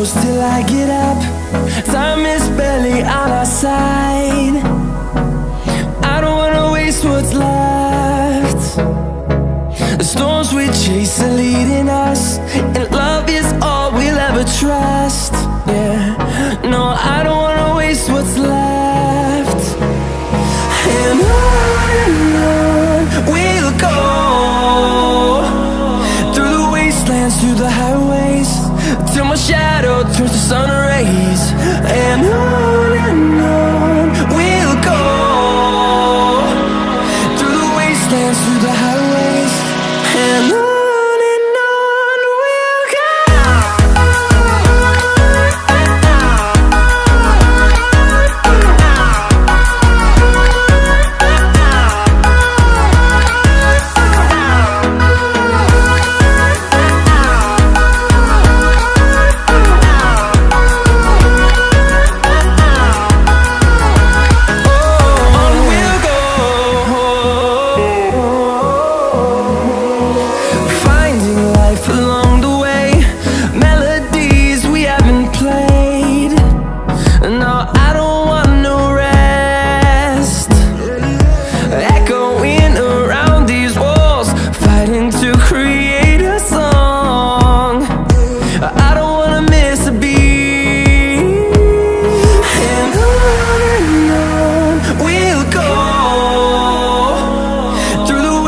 close till I get up. Time is barely on our side. I don't wanna waste what's left. The storms we chase are leading us, and love is all we'll ever trust. Yeah, no, I don't wanna waste what's left. And on we'll go, through the wastelands, through the highways, till my shadow turns to sun rays. And on we'll go, through the wastelands, through the highways, and on we'll go.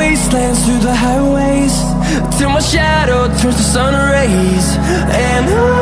Through the highways, till my shadow turns to sun rays. And